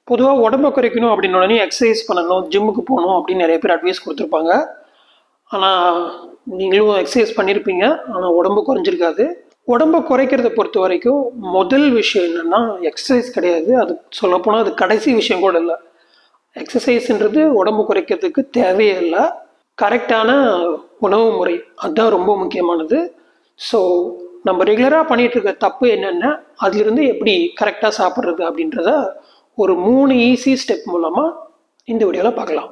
பொதுவாக உடம்பை குறைக்கணும் அப்படின்னு உடனே எக்ஸசைஸ் பண்ணணும், ஜிம்முக்கு போகணும் அப்படின்னு நிறைய பேர் அட்வைஸ் கொடுத்துருப்பாங்க. ஆனால் நீங்களும் எக்ஸசைஸ் பண்ணியிருப்பீங்க, ஆனால் உடம்பு குறைஞ்சிருக்காது. உடம்பை குறைக்கிறத பொறுத்த வரைக்கும் முதல் விஷயம் என்னென்னா எக்ஸசைஸ் கிடையாது. அது சொல்லப்போனால் அது கடைசி விஷயம் கூட இல்லை. எக்ஸசைஸ்ன்றது உடம்பு குறைக்கிறதுக்கு தேவையே இல்லை. கரெக்டான உணவு முறை அதுதான் ரொம்ப முக்கியமானது. ஸோ நம்ம ரெகுலராக பண்ணிகிட்டு இருக்க தப்பு என்னென்ன, அதுலேருந்து எப்படி கரெக்டாக சாப்பிட்றது அப்படின்றத ஒரு 3 ஈஸி ஸ்டெப் மூலமாக இந்த வீடியோவில் பார்க்கலாம்.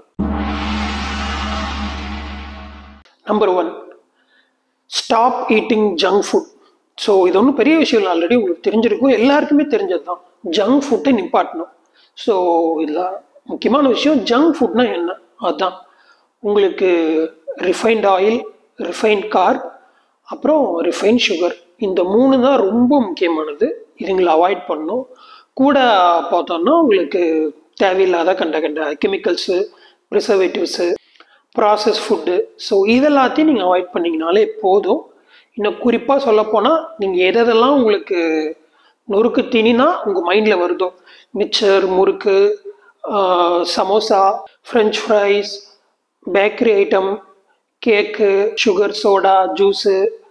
Number 1, stop eating junk food. So இது ஒன்றும் பெரிய விஷயம் இல்லை, ஆல்ரெடி உங்களுக்கு தெரிஞ்சிருக்கும், எல்லாருக்குமே தெரிஞ்சது தான். ஜங்க் ஃபுட்டை நிப்பாட்டணும். ஸோ இதில் முக்கியமான விஷயம் ஜங்க் ஃபுட்னா என்ன, அதுதான். உங்களுக்கு ரிஃபைன்ட் ஆயில், ரிஃபைன்ட் கார்ப், அப்புறம் ரிஃபைன்ட் சுகர், இந்த 3 தான் ரொம்ப முக்கியமானது. இதுங்களை அவாய்ட் பண்ணணும். கூட பார்த்தோம்னா உங்களுக்கு தேவையில்லாத கண்ட chemicals, preservatives, process food, so இதெல்லாத்தையும் நீங்கள் அவாய்ட் பண்ணிங்கனாலே போதும். இன்னும் குறிப்பாக சொல்லப்போனால் நீங்கள் எதெல்லாம் உங்களுக்கு நொறுக்கு தீனினா உங்கள் மைண்டில் வருதோ, mixture, murukku, samosa, French fries, bakery item, cake, sugar, soda, juice,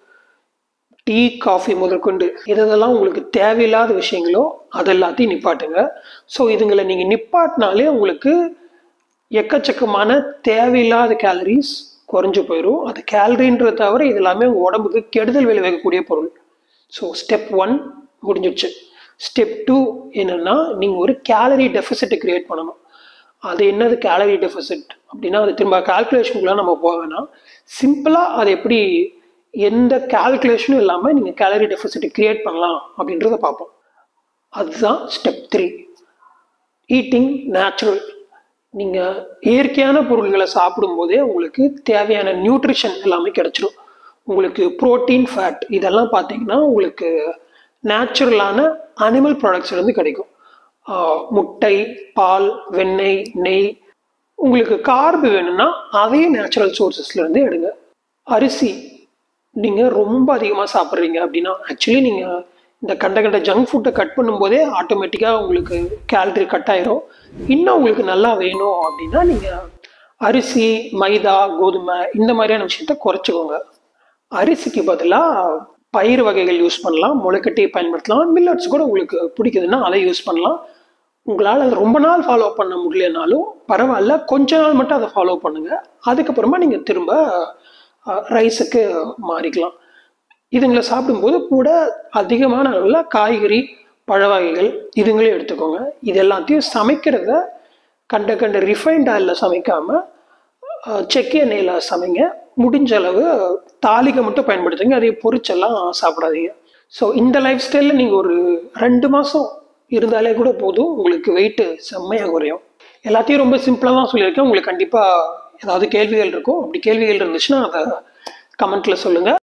tea, coffee முதற்கொண்டு இதெல்லாம் உங்களுக்கு தேவையில்லாத விஷயங்களோ அது எல்லாத்தையும் நிப்பாட்டுங்க. ஸோ இதுங்களை நீங்கள் நிப்பாட்டினாலே உங்களுக்கு எக்கச்சக்கமான தேவையில்லாத கேலரிஸ் குறைஞ்சு போயிடும். அது கேலரின்றதை தவிர இது எல்லாமே உங்கள் உடம்புக்கு கெடுதல் விளைவிக்கக்கூடிய பொருள். ஸோ ஸ்டெப் 1 முடிஞ்சிடுச்சு. ஸ்டெப் 2 என்னென்னா நீங்கள் ஒரு கேலரி டெஃபிசிட்டை கிரியேட் பண்ணணும். அது என்னது கேலரி டெஃபிசிட் அப்படின்னா, அது திரும்ப கால்குலேஷனுக்குலாம் நம்ம போக வேணாம். சிம்பிளாக அது எப்படி எந்த கால்குலேஷனும் இல்லாமல் நீங்கள் கேலரி டெஃபிசிட்டை கிரியேட் பண்ணலாம் அப்படின்றத பார்ப்போம். அதுதான் ஸ்டெப் 3, ஈட்டிங் நேச்சுரல். நீங்கள் இயற்கையான பொருள்களை சாப்பிடும்போதே உங்களுக்கு தேவையான நியூட்ரிஷன் எல்லாமே கிடைச்சிடும். உங்களுக்கு ப்ரோட்டீன், ஃபேட் இதெல்லாம் பார்த்தீங்கன்னா உங்களுக்கு நேச்சுரலான அனிமல் ப்ராடக்ட்ஸ்லேருந்து கிடைக்கும். முட்டை, பால், வெண்ணெய், நெய். உங்களுக்கு கார்பு வேணும்னா அதையும் நேச்சுரல் சோர்சஸ்லேருந்து எடுங்க. அரிசி நீங்கள் ரொம்ப அதிகமாக சாப்பிட்றீங்க அப்படின்னா, ஆக்சுவலி நீங்கள் இந்த கண்ட ஜங்க் ஃபுட்டை கட் பண்ணும்போதே ஆட்டோமேட்டிக்காக உங்களுக்கு கேலரி கட் ஆயிரும். இன்னும் உங்களுக்கு நல்லா வேணும் அப்படின்னா நீங்கள் அரிசி, மைதா, கோதுமை இந்த மாதிரியான விஷயத்த குறைச்சிக்கோங்க. அரிசிக்கு பதிலாக பயிர் வகைகள் யூஸ் பண்ணலாம், முளைக்கட்டியை பயன்படுத்தலாம், மில்லட்ஸ் கூட உங்களுக்கு பிடிக்குதுன்னா அதை யூஸ் பண்ணலாம். உங்களால் அதை ரொம்ப நாள் ஃபாலோ பண்ண முடியலனாலும் பரவாயில்ல, கொஞ்ச நாள் மட்டும் அதை ஃபாலோ பண்ணுங்கள். அதுக்கப்புறமா நீங்கள் திரும்ப ரைஸுக்கு மாறிக்கலாம். இதுங்களை சாப்பிடும்போது கூட அதிகமான அளவில் காய்கறி, பழ வகைகள் இதுங்களே எடுத்துக்கோங்க. இது எல்லாத்தையும் சமைக்கிறத கண்ட ரிஃபைன்ட் ஆயிலில் சமைக்காமல் செக்கு எண்ணெயில் சமைங்க. முடிஞ்ச அளவு தாளிகை மட்டும் பயன்படுத்துங்க, அதை பொரிச்செல்லாம் சாப்பிடாதீங்க. ஸோ இந்த லைஃப் ஸ்டைலில் நீங்கள் ஒரு 2 மாதம் இருந்தாலே கூட போதும், உங்களுக்கு வெயிட்டு செம்மையாக குறையும். எல்லாத்தையும் ரொம்ப சிம்பிளாக தான் சொல்லியிருக்கேன். உங்களுக்கு கண்டிப்பாக ஏதாவது கேள்விகள் இருக்கும். அப்படி கேள்விகள் இருந்துச்சுன்னா அதை கமெண்ட்டில் சொல்லுங்கள்.